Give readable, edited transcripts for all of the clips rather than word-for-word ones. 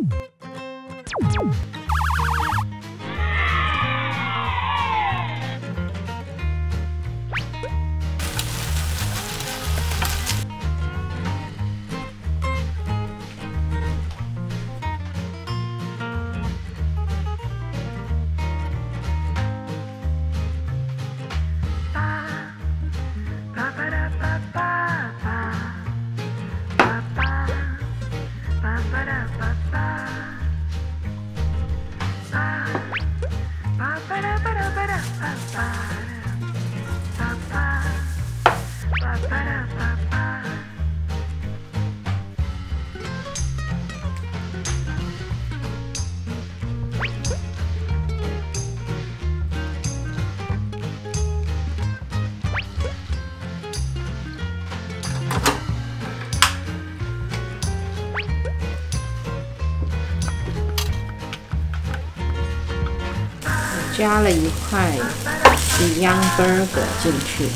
加了一块 Beyond Burger 进去，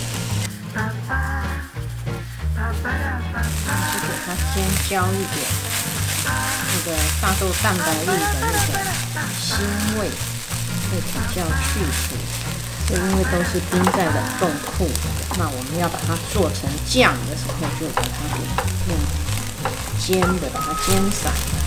就给它先浇一点那个大豆蛋白粒的那个腥味，会比较去除。这因为都是冰在冷冻库的，那我们要把它做成酱的时候，就把它给用煎的把它煎散了。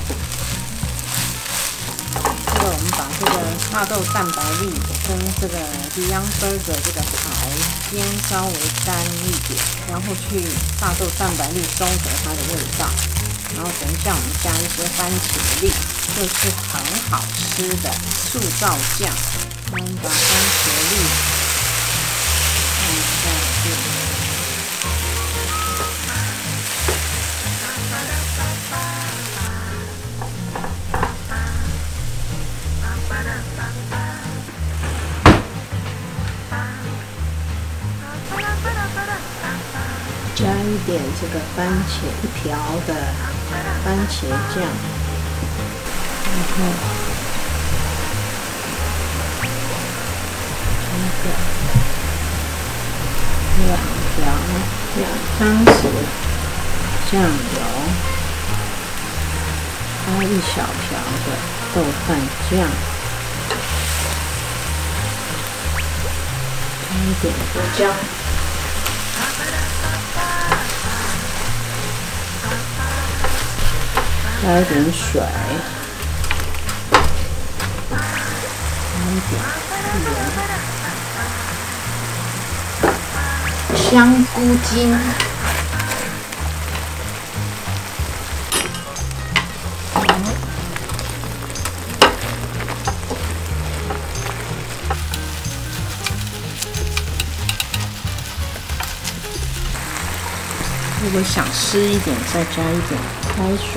我们把这个大豆蛋白粒跟这个 Beyond Burger 这个排先稍微干一点，然后去大豆蛋白粒中和它的味道，然后等一下我们加一些番茄粒，就是很好吃的素造酱。我们把番茄粒放下去。加一点这个番茄，1瓢的番茄酱，然后2汤匙酱油，加1小瓢的豆瓣酱，加一点胡椒。加一点水，加一点盐，香菇精，如果想湿一点，再加一点开水。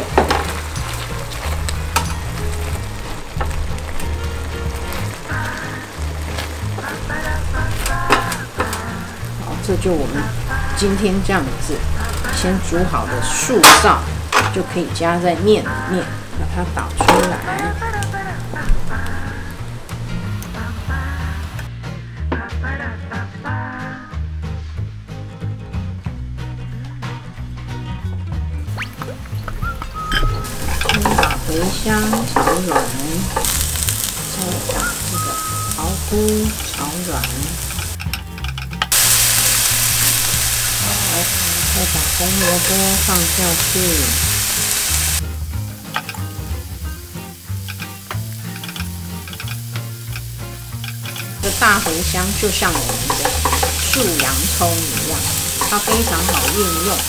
这就我们今天这样子先煮好的素燥，就可以加在面里面，把它倒出来。先把茴香炒软，再把这个蘑菇炒软。再把红萝卜放下去，这大茴香就像我们的素洋葱一样，它非常好运用。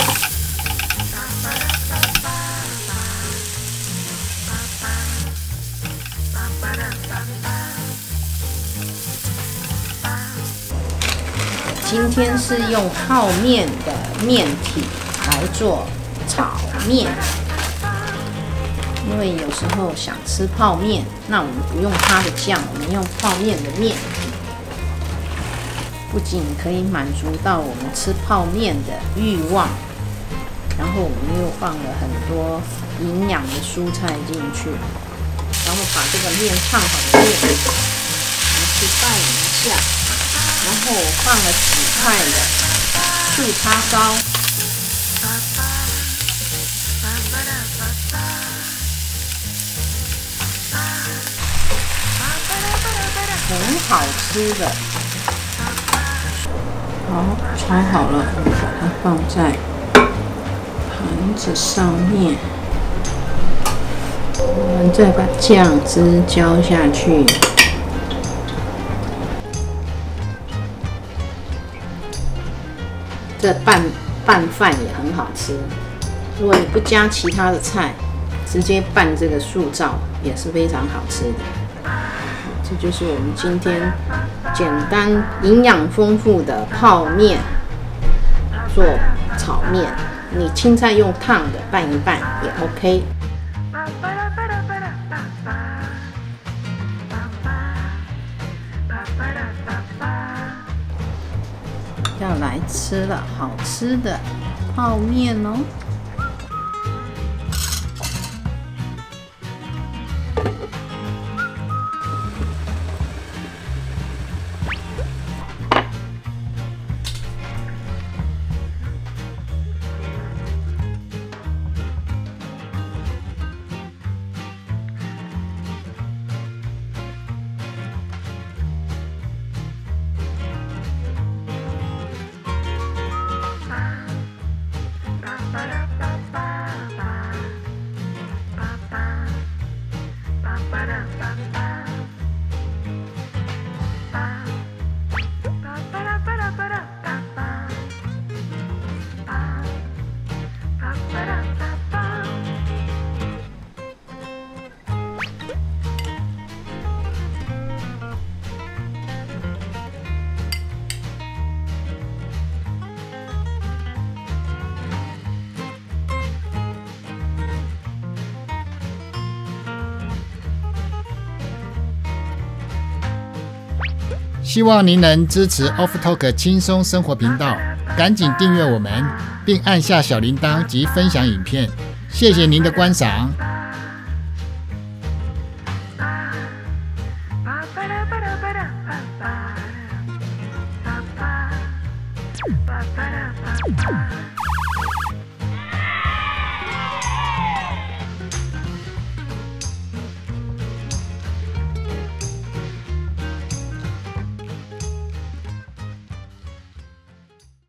今天是用泡面的面体来做炒面，因为有时候想吃泡面，那我们不用它的酱，我们用泡面的面体，不仅可以满足到我们吃泡面的欲望，然后我们又放了很多营养的蔬菜进去，然后把这个面烫好的面，我们去拌一下。然后我放了几块的素叉烧， 很好吃的。好，炒好了，我们把它放在盘子上面，我们再把酱汁浇下去。这拌饭也很好吃。如果你不加其他的菜，直接拌这个素燥也是非常好吃的。这就是我们今天简单、营养丰富的泡面，做炒面。你青菜用烫的拌一拌也 OK。要来吃了，好吃的泡面哦！ 希望您能支持 Off Talk 轻松生活频道，赶紧订阅我们，并按下小铃铛及分享影片。谢谢您的观赏。 Ba-ba-da-ba-ba